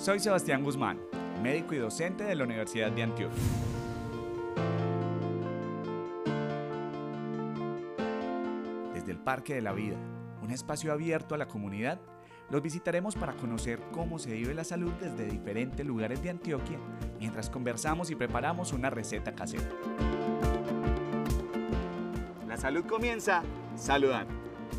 Soy Sebastián Guzmán, médico y docente de la Universidad de Antioquia. Desde el Parque de la Vida, un espacio abierto a la comunidad, los visitaremos para conocer cómo se vive la salud desde diferentes lugares de Antioquia, mientras conversamos y preparamos una receta casera. La salud comienza saludando.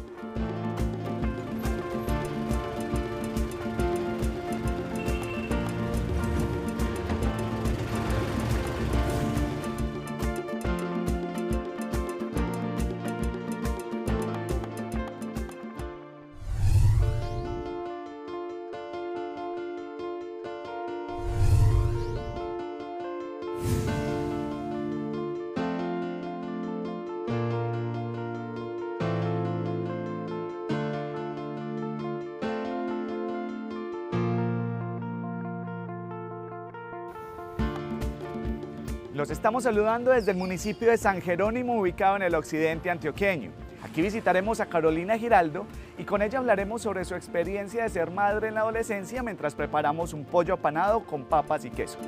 Los estamos saludando desde el municipio de San Jerónimo, ubicado en el occidente antioqueño. Aquí visitaremos a Carolina Giraldo y con ella hablaremos sobre su experiencia de ser madre en la adolescencia mientras preparamos un pollo apanado con papas y queso.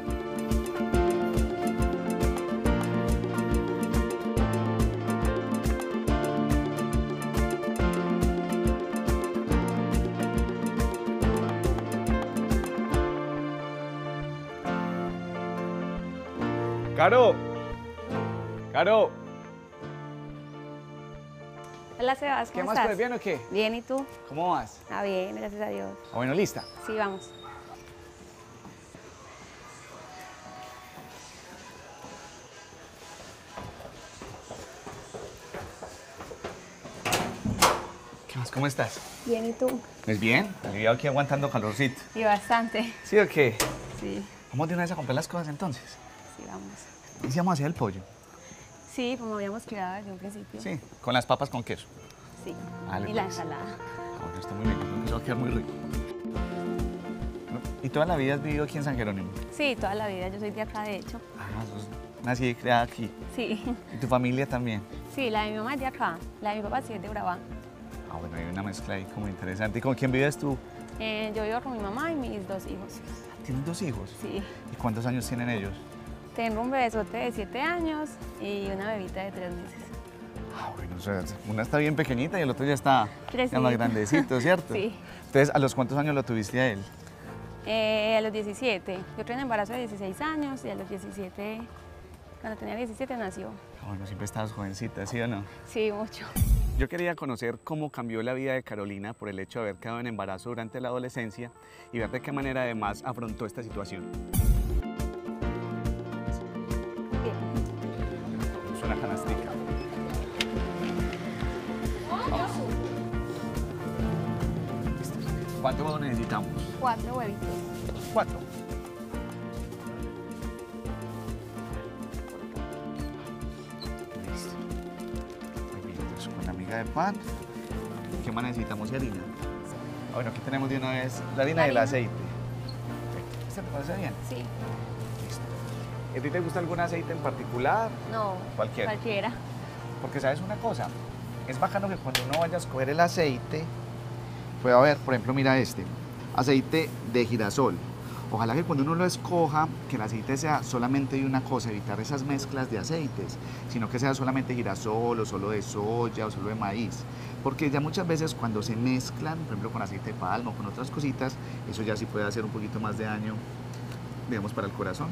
¡Caro! ¡Caro! Hola Sebas, ¿cómo ¿Qué más? estás? ¿Pues bien o qué? Bien, ¿y tú? ¿Cómo vas? Ah, bien, gracias a Dios. Ah, bueno, ¿lista? Sí, vamos. ¿Qué más? ¿Cómo estás? Bien, ¿y tú? Pues bien, yo aquí aguantando calorcito. Y bastante. ¿Sí o qué? Sí, Vamos de una vez a comprar las cosas entonces. sí, vamos. ¿Y si vamos a hacer el pollo? Sí, como habíamos quedado desde un principio. Sí, con las papas con queso. Sí. Vale, Y la pues. ensalada. Ah, bueno, está muy bien, creo que eso va a quedar muy rico. ¿Y toda la vida has vivido aquí en San Jerónimo? Sí, toda la vida. Yo soy de acá, de hecho. Ah, sos nacida y criada aquí. Sí. ¿Y tu familia también? Sí, la de mi mamá es de acá. La de mi papá sí es de Urabá. Ah, bueno, hay una mezcla ahí como interesante. ¿Y con quién vives tú? Yo vivo con mi mamá y mis dos hijos. ¿Tienes dos hijos? Sí. ¿Y cuántos años tienen ellos? Tengo un bebesote de 7 años y una bebita de 3 meses. Ah, bueno, o sea, una está bien pequeñita y el otro ya está ya Crecidito. más grandecito, ¿cierto? Sí. Entonces, ¿a los cuántos años lo tuviste a él? A los 17. Yo tuve un embarazo de 16 años y a los 17, cuando tenía 17, nació. Ah, bueno, siempre estabas jovencita, ¿sí o no? Sí, mucho. Yo quería conocer cómo cambió la vida de Carolina por el hecho de haber quedado en embarazo durante la adolescencia y ver de qué manera además afrontó esta situación. Bien. Es una canastica. Vamos. Listo. ¿Cuánto huevo necesitamos? 4 huevitos. 4. Listo. Muy bien, entonces con la miga de pan. ¿Qué más necesitamos? Y harina. Ah, bueno, aquí tenemos de una vez la harina y el harina. aceite. Perfecto. ¿Este te parece bien? Sí. Listo. ¿A ti te gusta algún aceite en particular? No. Cualquiera. Cualquiera. Porque sabes una cosa, es bacano que cuando uno vaya a escoger el aceite, pueda ver, por ejemplo, mira este, aceite de girasol. Ojalá que cuando uno lo escoja, que el aceite sea solamente de una cosa, evitar esas mezclas de aceites, sino que sea solamente girasol o solo de soya o solo de maíz. Porque ya muchas veces cuando se mezclan, por ejemplo, con aceite de palma o con otras cositas, eso ya sí puede hacer un poquito más de daño, digamos, para el corazón.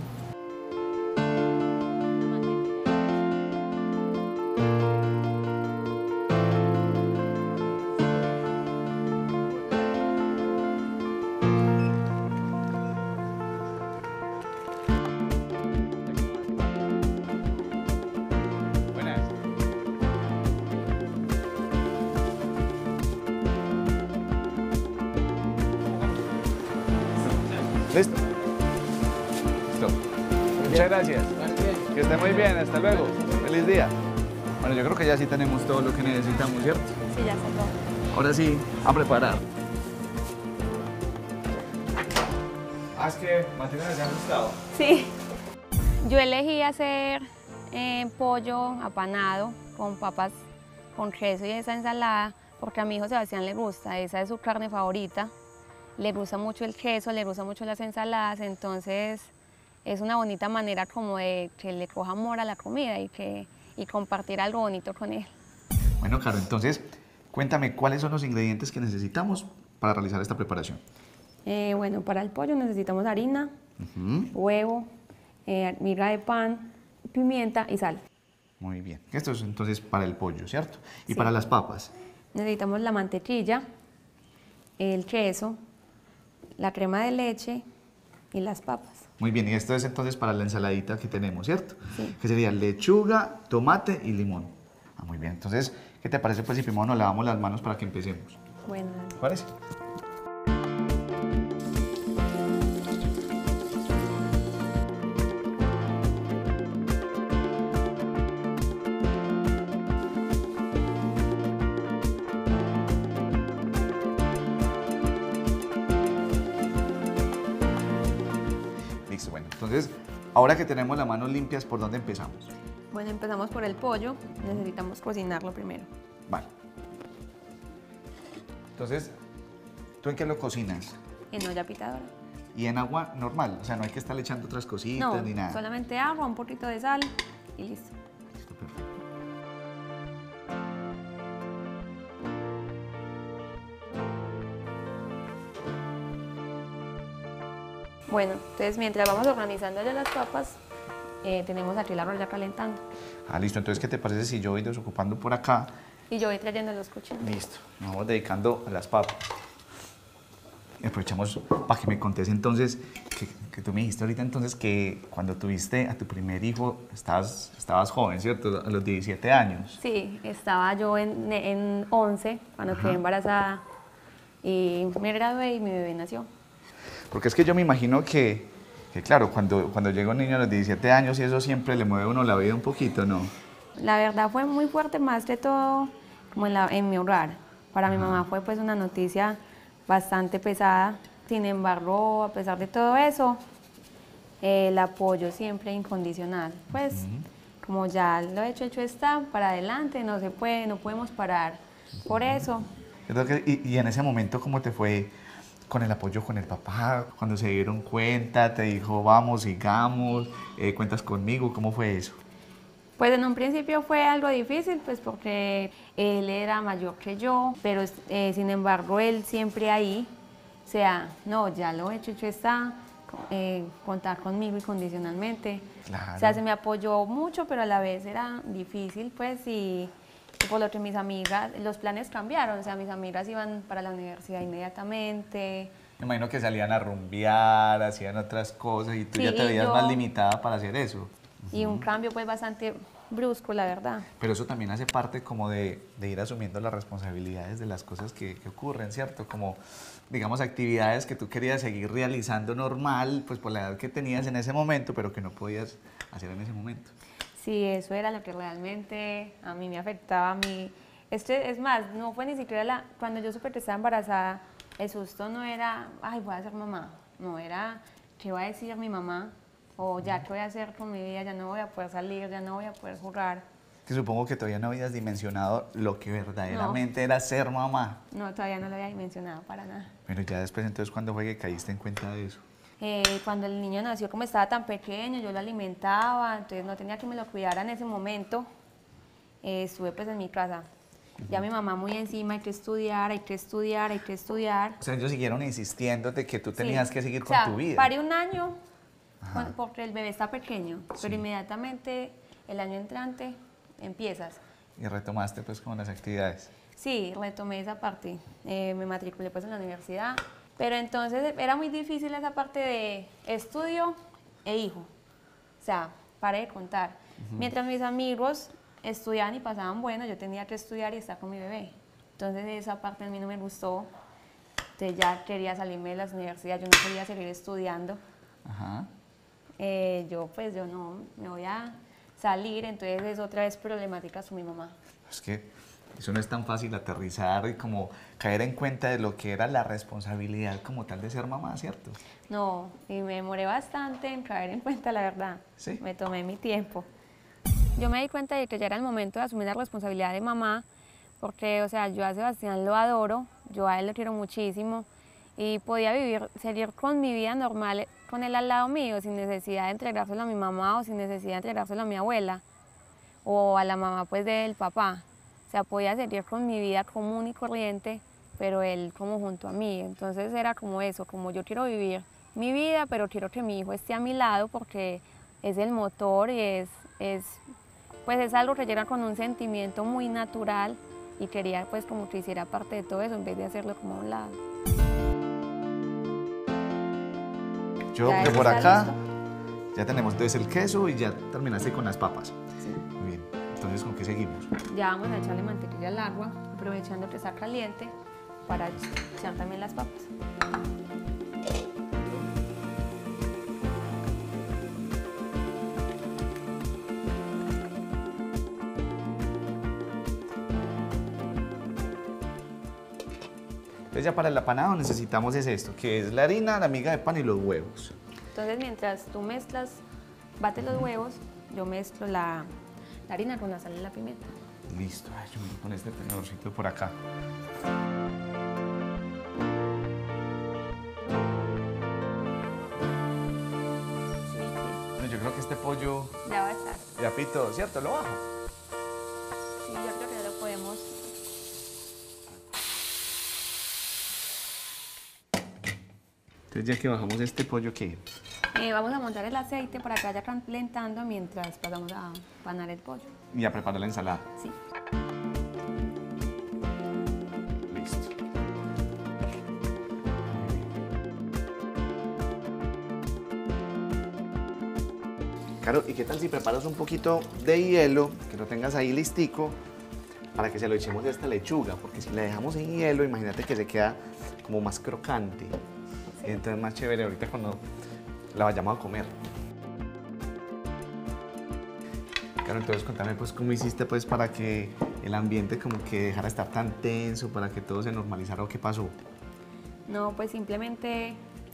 Buenas. ¿Listo? Listo. Muchas gracias. Que esté muy bien, hasta luego. Feliz día. Bueno, yo creo que ya sí tenemos todo lo que necesitamos, ¿cierto? Sí, ya sé todo. Ahora sí, a preparar. Es que Matilda me ha gustado. Sí. Yo elegí hacer pollo apanado con papas con queso y esa ensalada porque a mi hijo Sebastián le gusta, esa es su carne favorita le gusta mucho el queso, le gusta mucho las ensaladas, entonces es una bonita manera como de que le coja amor a la comida y compartir algo bonito con él. Bueno, Caro, entonces cuéntame cuáles son los ingredientes que necesitamos para realizar esta preparación. Bueno, para el pollo necesitamos harina, Ujú. huevo, miga de pan, pimienta y sal. Muy bien. Esto es entonces para el pollo, ¿cierto? Y Sí. para las papas. Necesitamos la mantequilla, el queso, la crema de leche y las papas. Muy bien, y esto es entonces para la ensaladita que tenemos, ¿cierto? Sí. Que sería lechuga, tomate y limón. Ah, muy bien. Entonces, ¿qué te parece pues si primero nos lavamos las manos para que empecemos? Bueno, ¿Te parece? Listo, bueno. Entonces, ahora que tenemos las manos limpias, ¿por dónde empezamos? bueno, empezamos por el pollo. Necesitamos cocinarlo primero. Vale. Entonces, ¿tú en qué lo cocinas? En olla pitadora. Y en agua normal, o sea, no hay que estarle echando otras cositas No, ni nada. solamente agua, un poquito de sal y listo. Listo, perfecto. Bueno, entonces mientras vamos organizando ya las papas, tenemos aquí el arroz ya calentando. Ah, listo. Entonces, ¿qué te parece si yo voy desocupando por acá? Y yo voy trayendo los cuchillos. Listo. Nos vamos dedicando a las papas. Y aprovechamos para que me contes entonces, que tú me dijiste ahorita entonces que cuando tuviste a tu primer hijo estabas joven, ¿cierto? A los 17 años. Sí, estaba yo en 11 cuando quedé embarazada y me gradué y mi bebé nació. Porque es que yo me imagino que claro, cuando llega un niño a los 17 años y eso siempre le mueve a uno la vida un poquito, ¿no? La verdad fue muy fuerte, más de todo como en mi hogar. Para mi mamá fue pues una noticia bastante pesada. Sin embargo, a pesar de todo eso, el apoyo siempre incondicional. Pues como ya lo hecho está, para adelante, no se puede, no podemos parar. Por eso, Y en ese momento, ¿cómo te fue con el apoyo con el papá? Cuando se dieron cuenta, te dijo, vamos, sigamos, cuentas conmigo, ¿cómo fue eso? pues en un principio fue algo difícil, pues porque él era mayor que yo, pero sin embargo él siempre ahí, o sea, no, ya lo hecho está, contar conmigo incondicionalmente. Claro. O sea, se me apoyó mucho, pero a la vez era difícil, pues, y por lo que mis amigas, los planes cambiaron, o sea, mis amigas iban para la universidad inmediatamente. Me imagino que salían a rumbear, hacían otras cosas y tú Sí, ya te y veías yo- más limitada para hacer eso. Y un cambio pues bastante brusco, la verdad. Pero eso también hace parte como de ir asumiendo las responsabilidades de las cosas que ocurren, ¿cierto? Como, digamos, actividades que tú querías seguir realizando normal, pues por la edad que tenías en ese momento, pero que no podías hacer en ese momento. Sí, eso era lo que realmente a mí me afectaba. Es más, no fue ni siquiera cuando yo supe que estaba embarazada, el susto no era, ay, voy a ser mamá. No, era, ¿qué va a decir mi mamá? O ya, ¿qué voy a hacer con mi vida? Ya no voy a poder salir, ya no voy a poder jugar. Que supongo que todavía no habías dimensionado lo que verdaderamente era ser mamá. No, todavía no lo había mencionado para nada. Pero ya después, entonces, ¿cuándo fue que caíste en cuenta de eso? Cuando el niño nació, como estaba tan pequeño, yo lo alimentaba, entonces no tenía que me lo cuidara en ese momento. Estuve pues en mi casa. Ya mi mamá muy encima, hay que estudiar, hay que estudiar, hay que estudiar. O sea, ellos siguieron insistiéndote que tú tenías Sí. que seguir O con sea, tu vida. paré un año Ajá. porque el bebé está pequeño, Sí. pero inmediatamente el año entrante empiezas. Y retomaste pues con las actividades. Sí, retomé esa parte. Me matriculé pues en la universidad, pero entonces era muy difícil esa parte de estudio e hijo. O sea, paré de contar. Mientras mis amigos estudiaban y pasaban bueno, yo tenía que estudiar y estar con mi bebé. Entonces esa parte a mí no me gustó. Entonces ya quería salirme de la universidad, yo no quería seguir estudiando. Ajá. Yo no, me voy a salir, entonces es otra vez problemática con mi mamá. Es que eso no es tan fácil aterrizar y como caer en cuenta de lo que era la responsabilidad como tal de ser mamá, ¿cierto? No, y me demoré bastante en caer en cuenta, la verdad. Sí. Me tomé mi tiempo. Yo me di cuenta de que ya era el momento de asumir la responsabilidad de mamá, porque, o sea, yo a Sebastián lo adoro, yo a él lo quiero muchísimo, y podía seguir con mi vida normal con él al lado mío, sin necesidad de entregárselo a mi mamá o sin necesidad de entregárselo a mi abuela o a la mamá pues del papá. O sea, podía seguir con mi vida común y corriente, pero él como junto a mí. Entonces era como eso, como yo quiero vivir mi vida, pero quiero que mi hijo esté a mi lado porque es el motor y pues es algo que llega con un sentimiento muy natural y quería pues como que hiciera parte de todo eso en vez de hacerlo como a un lado. Yo Ya que eso por está acá listo. ya tenemos entonces el queso y ya terminaste con las papas. Sí. Muy bien, entonces ¿con qué seguimos? Ya vamos a echarle mantequilla al agua, aprovechando que está caliente para echar también las papas. Entonces ya para el apanado necesitamos es esto, que es la harina, la miga de pan y los huevos. Entonces mientras tú bates los huevos, yo mezclo la harina con la sal y la pimienta. Listo, ay, yo me voy a poner este tenedorcito por acá. Bueno, yo creo que este pollo Ya va a estar. ya pito, ¿cierto? Lo bajo. Sí, yo creo que ya lo podemos. Entonces ya que bajamos este pollo, ¿qué? Vamos a montar el aceite para que vaya calentando mientras pasamos a panar el pollo. Y a preparar la ensalada. Sí. Listo. Claro, ¿y qué tal si preparas un poquito de hielo, que lo tengas ahí listico, para que se lo echemos a esta lechuga? Porque si la dejamos en hielo, imagínate que se queda como más crocante. Y entonces más chévere ahorita cuando la vayamos a comer. Claro, entonces contame pues cómo hiciste pues para que el ambiente como que dejara de estar tan tenso, para que todo se normalizara o qué pasó. No, pues simplemente,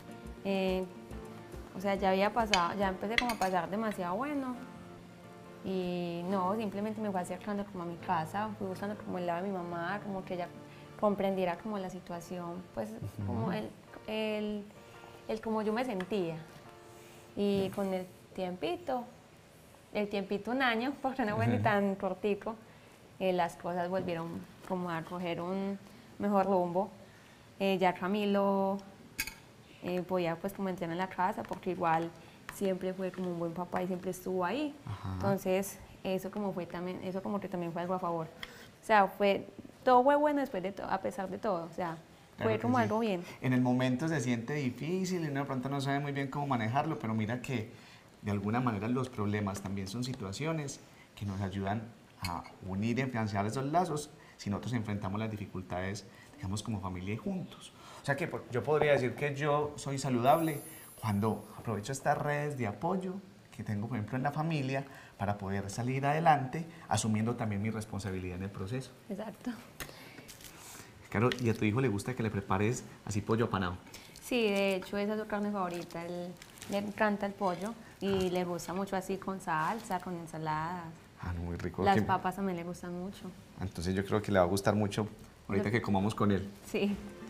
o sea, ya había pasado, ya empecé como a pasar demasiado bueno y no, simplemente me fui acercando como a mi casa, fui buscando como el lado de mi mamá, como que ella comprendiera como la situación, pues como el como yo me sentía. Y con el tiempito un año, porque no fue ni tan cortico, las cosas volvieron como a coger un mejor rumbo. Ya Camilo podía pues como entrar en la casa porque igual siempre fue como un buen papá y siempre estuvo ahí. Ajá. Entonces eso como que también fue algo a favor. O sea, todo fue bueno después de todo, a pesar de todo. O sea, Claro fue que como sí. algo bien. En el momento se siente difícil y uno de pronto no sabe muy bien cómo manejarlo, pero mira que de alguna manera los problemas también son situaciones que nos ayudan a unir y afianzar esos lazos si nosotros enfrentamos las dificultades, digamos, como familia y juntos. O sea que yo podría decir que yo soy saludable cuando aprovecho estas redes de apoyo que tengo, por ejemplo, en la familia para poder salir adelante, asumiendo también mi responsabilidad en el proceso. Exacto. Claro, ¿y a tu hijo le gusta que le prepares así pollo apanado? Sí, de hecho esa es su carne favorita. Le encanta el pollo y le gusta mucho así con salsa, con ensaladas. Ah, no, muy rico. Las papas también le gustan mucho. Entonces yo creo que le va a gustar mucho ahorita que comamos con él. Sí.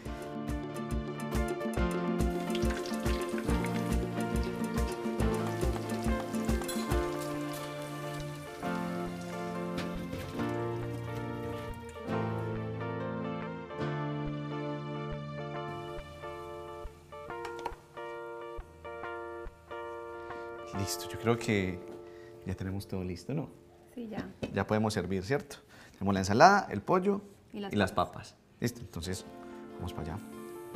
Listo, yo creo que ya tenemos todo listo, ¿no? Sí, ya. Ya podemos servir, ¿cierto? Tenemos la ensalada, el pollo Y las las papas. Listo, entonces vamos para allá.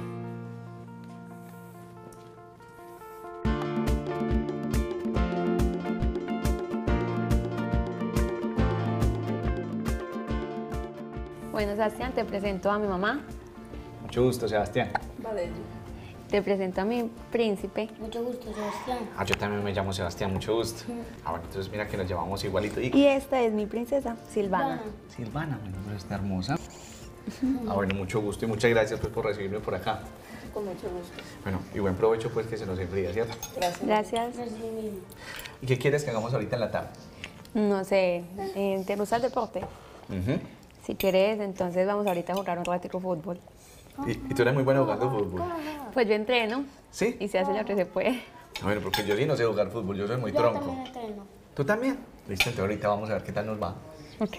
Bueno, Sebastián, te presento a mi mamá, Mucho gusto, Sebastián. Valerio. te presento a mi príncipe. Mucho gusto, Sebastián. Ah, yo también me llamo Sebastián, mucho gusto. Ah, bueno, entonces mira que nos llamamos igualito. Y esta es mi princesa, Silvana. Silvana, mi nombre está hermosa. Ah, bueno, mucho gusto y muchas gracias pues por recibirme por acá. Con mucho gusto. Bueno, y buen provecho pues que se nos enfría, ¿cierto? Gracias. Gracias. Gracias mismo. ¿Y qué quieres que hagamos ahorita en la tarde? No sé, ¿te gusta el deporte? Ujú. Si quieres, entonces vamos ahorita a jugar un ratico fútbol. ¿Y tú eres muy buena jugando fútbol? Pues yo entreno ¿Sí? y se hace lo que se puede. Bueno, porque yo sí no sé jugar fútbol, yo soy muy Yo tronco. también entreno. ¿Tú también? Listo, entonces ahorita vamos a ver qué tal nos va. Ok.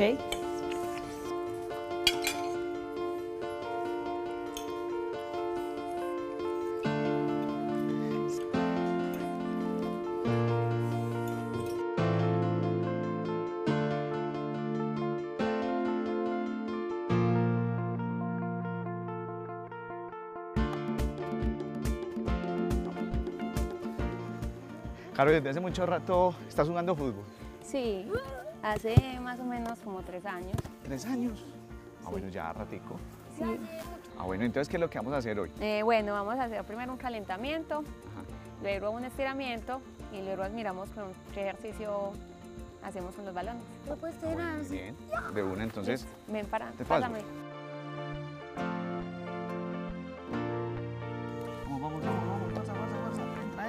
Caro, desde hace mucho rato estás jugando fútbol. Sí, hace más o menos como 3 años. 3 años. Ah, bueno, ya ratico. Sí. Ah, bueno, entonces, ¿qué es lo que vamos a hacer hoy? Bueno, vamos a hacer primero un calentamiento, Ajá. luego un estiramiento y luego admiramos con qué ejercicio hacemos con los balones. ¿Lo puedes Ah, bueno, muy bien. De una, entonces, Ven para, Te paso. pásame. vamos, fuerza, entra.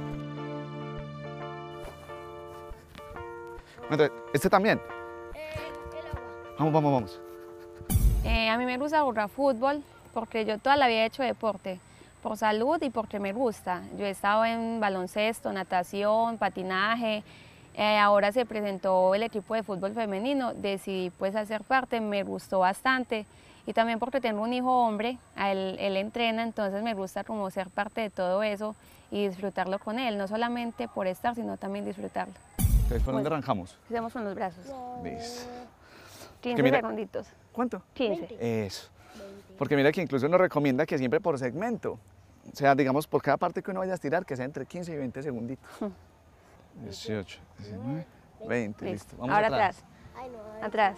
Entonces, ¿este también? El agua. Vamos. A mí me gusta jugar fútbol porque yo toda la vida he hecho deporte, por salud y porque me gusta. Yo he estado en baloncesto, natación, patinaje. Ahora se presentó el equipo de fútbol femenino, decidí pues hacer parte, me gustó bastante. Y también porque tengo un hijo hombre, él entrena, entonces me gusta como ser parte de todo eso y disfrutarlo con él, no solamente por estar, sino también disfrutarlo. Entonces, ¿por dónde Bueno. arrancamos? Hacemos con los brazos. Listo. 15 mira- segunditos. ¿Cuánto? 15. Eso. Porque mira que incluso nos recomienda que siempre por segmento. O sea, digamos, por cada parte que uno vaya a estirar, que sea entre 15 y 20 segunditos. 18, 19, 20, listo. Vamos Ahora atrás. atrás. Ay, no. Atrás.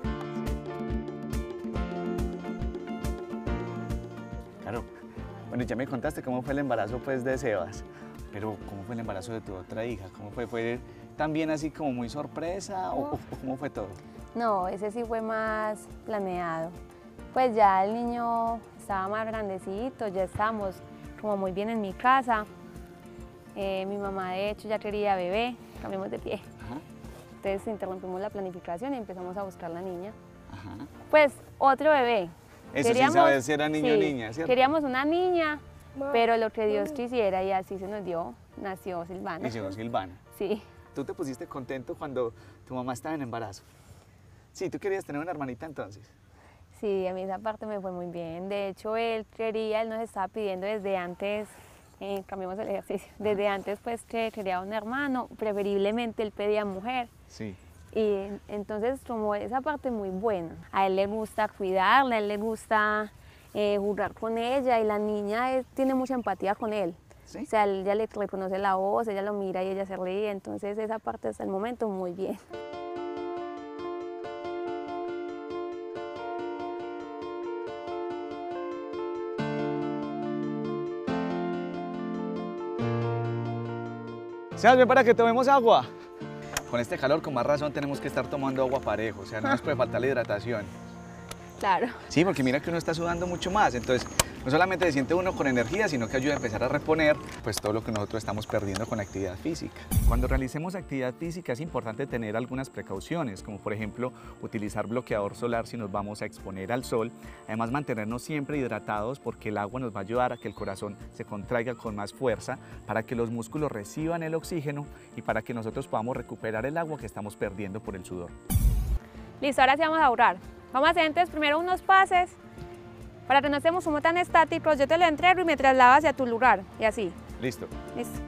Claro. Bueno, ya me contaste cómo fue el embarazo pues de Sebas, pero ¿cómo fue el embarazo de tu otra hija? ¿Cómo fue? ¿Fue también así como muy sorpresa o cómo fue todo? No, ese sí fue más planeado. Pues ya el niño estaba más grandecito, ya estábamos como muy bien en mi casa. Mi mamá de hecho ya quería bebé, cambiamos de pie. Ajá, Entonces interrumpimos la planificación y empezamos a buscar la niña. ajá. Pues otro bebé. Eso sin saber si era niño o sí, niña, ¿cierto? Queríamos una niña, Ma- pero lo que Dios quisiera y así se nos dio, nació Silvana. Y llegó Silvana. Sí. ¿Tú te pusiste contento cuando tu mamá estaba en embarazo? Sí, tú querías tener una hermanita entonces. Sí, a mí esa parte me fue muy bien. De hecho, él nos estaba pidiendo desde antes, cambiamos el ejercicio, desde antes pues que quería un hermano, preferiblemente él pedía mujer. Sí. Y entonces como esa parte muy buena. A él le gusta cuidarla, a él le gusta jugar con ella y la niña tiene mucha empatía con él. ¿Sí? O sea, él ya le reconoce la voz, ella lo mira y ella se ríe, entonces esa parte hasta el momento muy bien. Sebas, ven para que tomemos agua. Con este calor, con más razón, tenemos que estar tomando agua parejo. O sea, no nos puede faltar la hidratación. Claro. Sí, porque mira que uno está sudando mucho más. Entonces, no solamente se siente uno con energía, sino que ayuda a empezar a reponer pues, todo lo que nosotros estamos perdiendo con la actividad física. Cuando realicemos actividad física es importante tener algunas precauciones, como por ejemplo utilizar bloqueador solar si nos vamos a exponer al sol. Además, mantenernos siempre hidratados porque el agua nos va a ayudar a que el corazón se contraiga con más fuerza, para que los músculos reciban el oxígeno y para que nosotros podamos recuperar el agua que estamos perdiendo por el sudor. Listo, ahora sí vamos a jugar. Vamos a hacer entonces primero unos pases para que no estemos como tan estáticos. Yo te lo entrego y me traslado hacia tu lugar y así. Listo. Listo.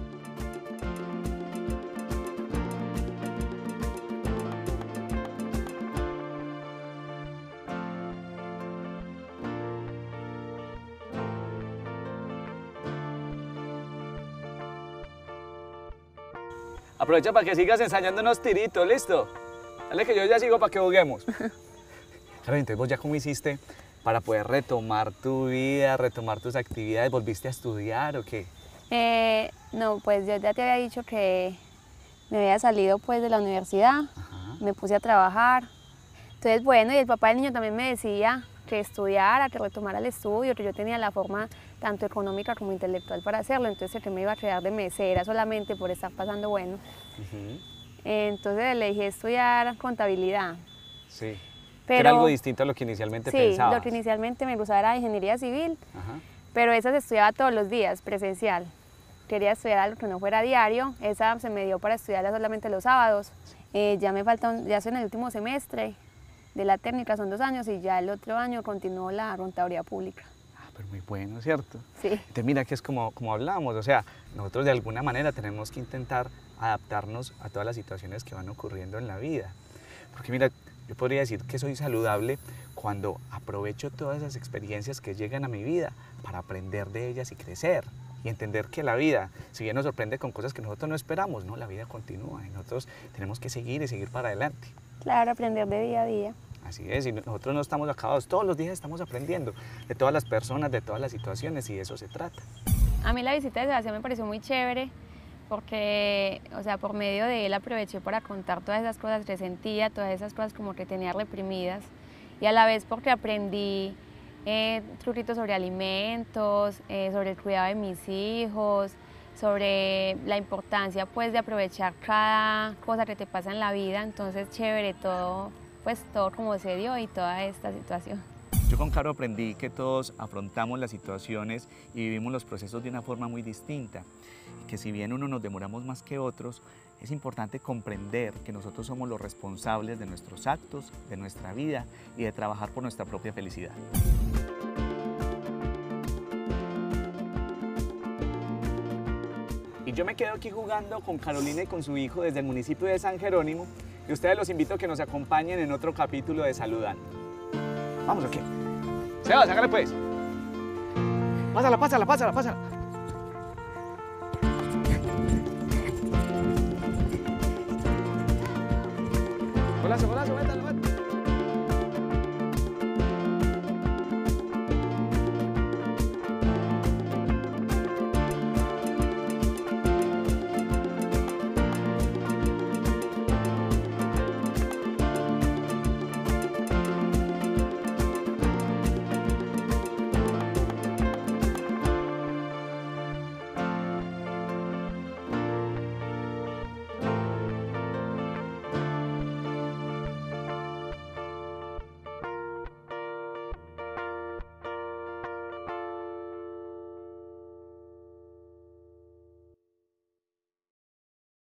Aprovecha para que sigas ensayando unos tiritos, ¿listo? Dale que yo ya sigo para que juguemos. Claro, entonces vos ya cómo hiciste para poder retomar tu vida, retomar tus actividades, ¿volviste a estudiar o qué? No, pues yo ya te había dicho que me había salido pues de la universidad, Ajá. me puse a trabajar. Entonces, bueno, y el papá del niño también me decía que estudiara, que retomara el estudio, que yo tenía la forma tanto económica como intelectual para hacerlo, entonces que me iba a quedar de mesera solamente por estar pasando bueno. Ujú. Entonces le dije estudiar contabilidad. Sí. Pero era algo distinto a lo que inicialmente pensabas. Sí, lo que inicialmente me gustaba era ingeniería civil, Ajá. pero esa se estudiaba todos los días, presencial. Quería estudiar algo que no fuera diario, esa se me dio para estudiarla solamente los sábados. Ya me falta, ya estoy en el último semestre de la técnica, son 2 años, y ya el otro año continúo la contaduría pública. Ah, pero muy bueno, ¿cierto? Sí. Entonces mira que es como hablamos, o sea, nosotros de alguna manera tenemos que intentar adaptarnos a todas las situaciones que van ocurriendo en la vida. Porque mira, yo podría decir que soy saludable cuando aprovecho todas esas experiencias que llegan a mi vida para aprender de ellas y crecer. Y entender que la vida, si bien nos sorprende con cosas que nosotros no esperamos, no, la vida continúa y nosotros tenemos que seguir y seguir para adelante. Claro, aprender de día a día. Así es, y nosotros no estamos acabados, todos los días estamos aprendiendo de todas las personas, de todas las situaciones, y de eso se trata. A mí la visita de Sebastián me pareció muy chévere porque, o sea, por medio de él aproveché para contar todas esas cosas que sentía, todas esas cosas como que tenía reprimidas, y a la vez porque aprendí truquitos sobre alimentos, sobre el cuidado de mis hijos, sobre la importancia pues de aprovechar cada cosa que te pasa en la vida. Entonces chévere todo, pues todo como se dio y toda esta situación. Yo con Caro aprendí que todos afrontamos las situaciones y vivimos los procesos de una forma muy distinta, y que si bien unos nos demoramos más que otros, es importante comprender que nosotros somos los responsables de nuestros actos, de nuestra vida y de trabajar por nuestra propia felicidad. Y yo me quedo aquí jugando con Carolina y con su hijo desde el municipio de San Jerónimo, y ustedes los invito a que nos acompañen en otro capítulo de Saludando. Vamos, ¿o qué? Seba, sácale pues. Pásala, pásala, pásala, pásala. Golazo, golazo, métalo, métalo.